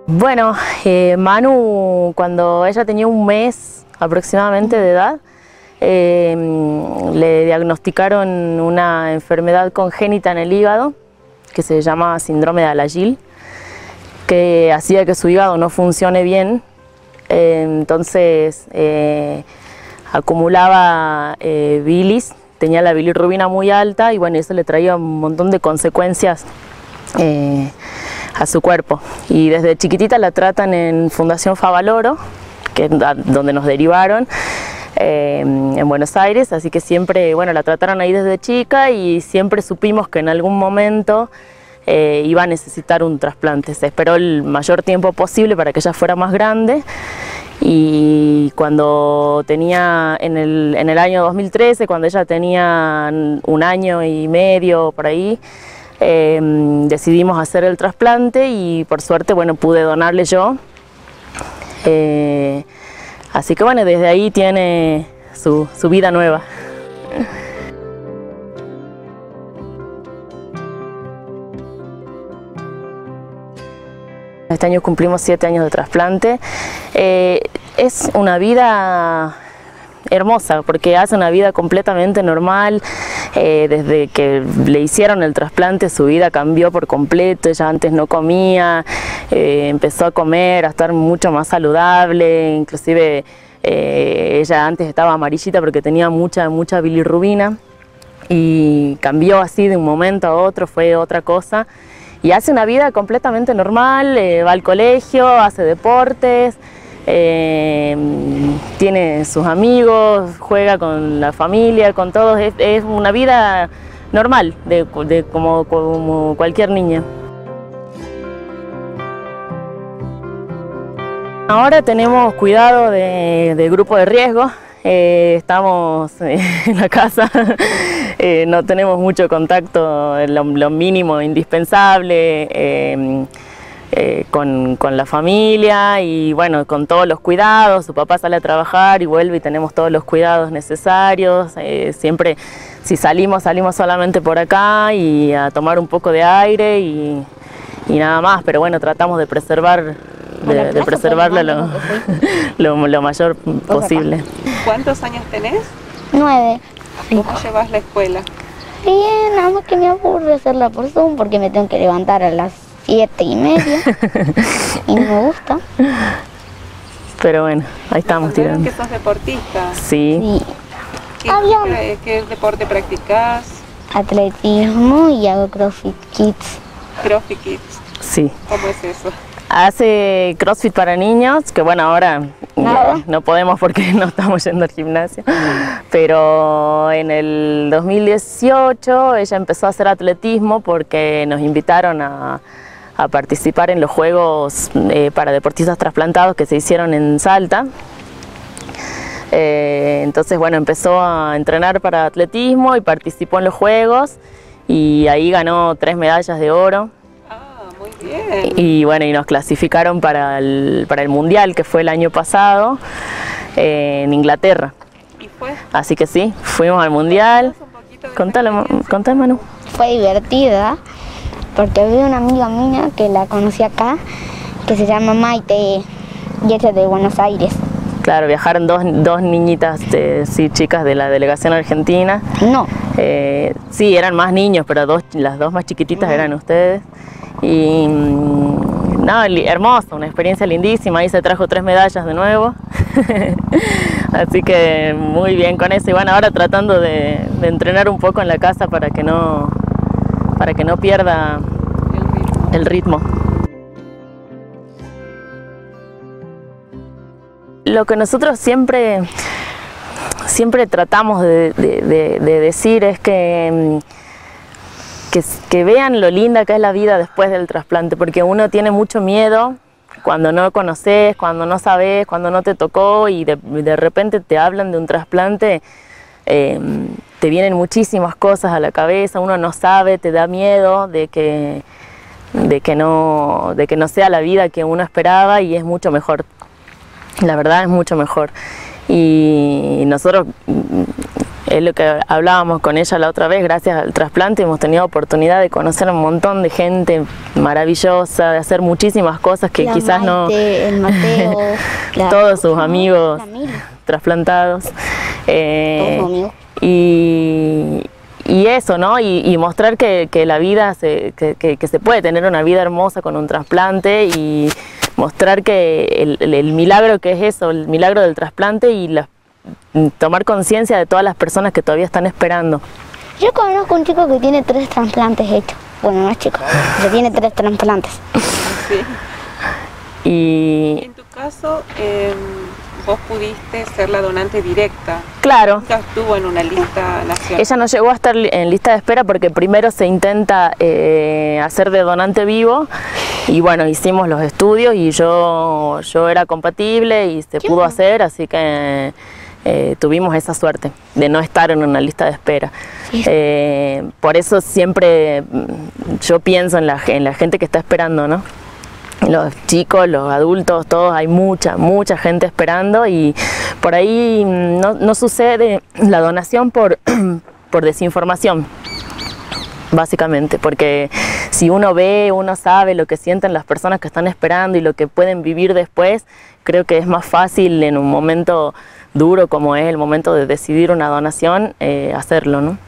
Bueno, Manu, cuando ella tenía un mes aproximadamente de edad, le diagnosticaron una enfermedad congénita en el hígado que se llama síndrome de Alagille, que hacía que su hígado no funcione bien. Entonces acumulaba bilis, tenía la bilirrubina muy alta y bueno, eso le traía un montón de consecuencias a su cuerpo. Y desde chiquitita la tratan en Fundación Favaloro, que es donde nos derivaron, en Buenos Aires, así que siempre, bueno, la trataron ahí desde chica y siempre supimos que en algún momento iba a necesitar un trasplante. Se esperó el mayor tiempo posible para que ella fuera más grande y cuando tenía, en el año 2013, cuando ella tenía 1 año y medio por ahí, decidimos hacer el trasplante y por suerte, bueno, pude donarle yo. Así que bueno, desde ahí tiene su vida nueva. Este año cumplimos 7 años de trasplante. Es una vida hermosa porque hace una vida completamente normal. Desde que le hicieron el trasplante su vida cambió por completo. Ella antes no comía, empezó a comer, a estar mucho más saludable, inclusive ella antes estaba amarillita porque tenía mucha bilirrubina y cambió así de un momento a otro, fue otra cosa. Y hace una vida completamente normal, va al colegio, hace deportes, tiene sus amigos, juega con la familia, con todos. Es una vida normal, como cualquier niña. Ahora tenemos cuidado de grupo de riesgo. Estamos en la casa, no tenemos mucho contacto, lo mínimo indispensable con la familia y bueno, con todos los cuidados. Su papá sale a trabajar y vuelve y tenemos todos los cuidados necesarios. Siempre, si salimos solamente por acá y a tomar un poco de aire y nada más, pero bueno, tratamos de preservarlo lo mayor posible. ¿Cuántos años tenés? 9. ¿Cómo llevas la escuela? Bien, nada más que me aburre hacerla por Zoom porque me tengo que levantar a las 7:30 y no me gusta. Pero bueno, ahí estamos tirando. ¿Que sos deportista? Sí. ¿Qué deporte practicás? Atletismo y hago CrossFit Kids. CrossFit Kids. Sí. ¿Cómo es eso? Hace CrossFit para niños, que bueno, ahora no podemos porque no estamos yendo al gimnasio, pero en el 2018 ella empezó a hacer atletismo porque nos invitaron a participar en los Juegos para deportistas trasplantados que se hicieron en Salta. Entonces bueno, empezó a entrenar para atletismo y participó en los Juegos y ahí ganó 3 medallas de oro. Muy bien. Y bueno, y nos clasificaron para el Mundial, que fue el año pasado, en Inglaterra. ¿Y fue? Así que sí, fuimos al Mundial. Contale, Manu. Fue divertida porque había una amiga mía que la conocí acá, que se llama Maite, y ella es de Buenos Aires. Claro, viajaron dos niñitas, chicas de la delegación argentina. No. Sí, eran más niños, pero las dos más chiquititas eran ustedes. Y no, hermoso, una experiencia lindísima. Ahí se trajo 3 medallas de nuevo. Así que muy bien con eso. Y bueno, ahora tratando de entrenar un poco en la casa para que no pierda el ritmo. Lo que nosotros siempre tratamos de decir es que vean lo linda que es la vida después del trasplante, porque uno tiene mucho miedo cuando no conoces, cuando no sabes, cuando no te tocó y de repente te hablan de un trasplante, te vienen muchísimas cosas a la cabeza, uno no sabe, te da miedo de que no sea la vida que uno esperaba y es mucho mejor. La verdad es mucho mejor. Y nosotros Es lo que hablábamos con ella la otra vez. Gracias al trasplante hemos tenido oportunidad de conocer a un montón de gente maravillosa, de hacer muchísimas cosas que La quizás Maite, el Mateo, todos sus amigos la Mili, trasplantados. todos sus amigos. Y eso, ¿no? Y mostrar que la vida, que se puede tener una vida hermosa con un trasplante, y mostrar que el milagro que es eso, el milagro del trasplante, y tomar conciencia de todas las personas que todavía están esperando. Yo conozco un chico que tiene 3 trasplantes hechos. Bueno, no es chico, pero tiene 3 trasplantes. Sí. Y En tu caso, vos pudiste ser la donante directa. claro, Nunca estuvo en una lista nacional. ella no llegó a estar en lista de espera porque primero se intenta hacer de donante vivo, y bueno, hicimos los estudios y yo era compatible y se pudo hacer, así que tuvimos esa suerte de no estar en una lista de espera. Por eso siempre yo pienso en la gente que está esperando, ¿no? Los chicos, los adultos, todos, hay mucha gente esperando, y por ahí no sucede la donación por desinformación, básicamente, porque si uno ve, uno sabe lo que sienten las personas que están esperando y lo que pueden vivir después, creo que es más fácil en un momento duro como es el momento de decidir una donación, hacerlo, ¿no?